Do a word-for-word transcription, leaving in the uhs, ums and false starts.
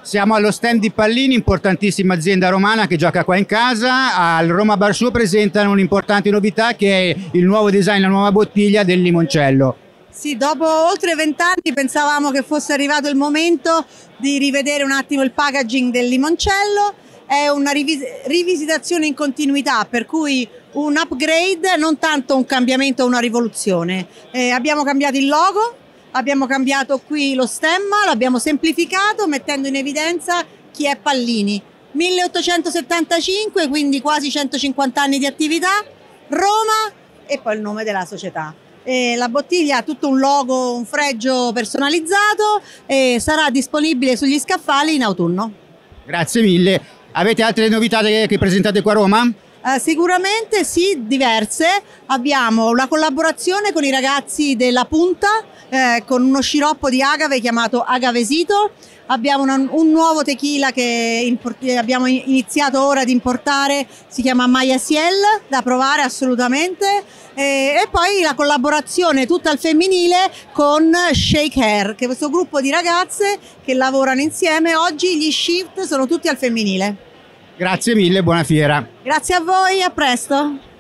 Siamo allo stand di Pallini, importantissima azienda romana che gioca qua in casa. Al Roma Bar Show presentano un'importante novità che è il nuovo design, la nuova bottiglia del limoncello. Sì, dopo oltre vent'anni pensavamo che fosse arrivato il momento di rivedere un attimo il packaging del limoncello. È una rivis- rivisitazione in continuità, per cui un upgrade, non tanto un cambiamento o una rivoluzione. Eh, abbiamo cambiato il logo, abbiamo cambiato qui lo stemma, l'abbiamo semplificato mettendo in evidenza chi è Pallini. milleottocentosettantacinque, quindi quasi centocinquanta anni di attività, Roma e poi il nome della società. E la bottiglia ha tutto un logo, un fregio personalizzato e sarà disponibile sugli scaffali in autunno. Grazie mille. Avete altre novità che presentate qua a Roma? Uh, sicuramente sì, diverse. Abbiamo una collaborazione con i ragazzi della Punta eh, con uno sciroppo di agave chiamato Agavesito. Abbiamo una, un nuovo tequila che import- abbiamo iniziato ora ad importare, si chiama Maya Ciel, da provare assolutamente. E, e poi la collaborazione tutta al femminile con Shake Hair, che è questo gruppo di ragazze che lavorano insieme. Oggi gli shift sono tutti al femminile. Grazie mille, buona fiera. Grazie a voi, a presto.